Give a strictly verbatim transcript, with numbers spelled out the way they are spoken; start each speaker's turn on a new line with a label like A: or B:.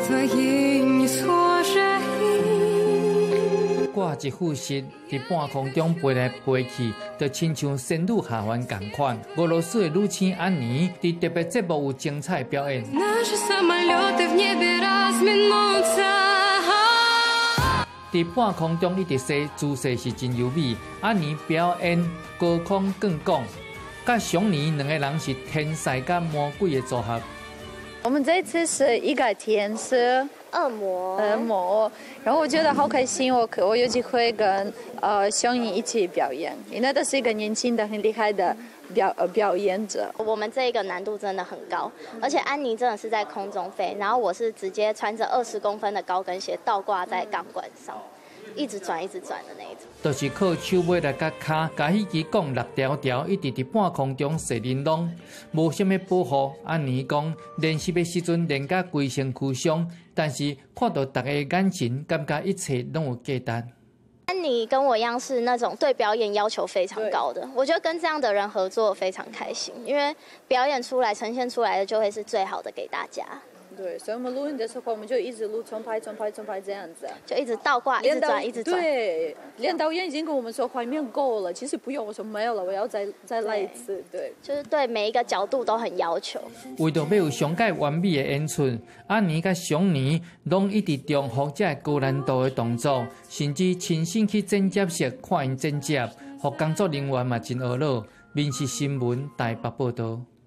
A: 挂一副石伫半空中飞来飞去，就亲像仙女下凡同款。俄罗斯的女星安妮伫特别节目有精彩表演。伫半空中一直飞，姿势是真优美。安妮表演高空降降，甲熊妮两个人是天使甲魔鬼的组合。
B: 我们这次是一个天使。
C: 恶魔，
B: 恶魔，然后我觉得好开心，我可我有机会跟呃熊妮一起表演，因为他是一个年轻的很厉害的表呃表演者。
C: 我们这一个难度真的很高，而且安妮真的是在空中飞，然后我是直接穿着二十公分的高跟鞋倒挂在钢管上，一直转一直转的那一种。就是
A: 靠手尾来甲骹，甲迄支槓六条条，一直伫半空中射玲珑，无啥物保护。安妮讲，练习的时阵练甲规身躯伤。 但是看到大家的眼神，感觉一切拢有价值。
C: 安妮跟我一样是那种对表演要求非常高的，我觉得跟这样的人合作非常开心，因为表演出来、呈现出来的就会是最好的给大家。
B: 对，所以我们录音的时候，我们就一直录重拍、重拍、重拍这样子，
C: 就一直倒挂、一直转、一直转。
B: 对，连导演已经跟我们说画面够了，其实不用，我说没有了，我要再再来一次。对，
C: 就是对每一个角度都很要求。
A: 为着要有上界完美的演出，安妮甲熊妮拢一直重复这高难度的动作，甚至亲身去剪接室看因剪接，互工作人员嘛真懊恼。民视新闻台北报道。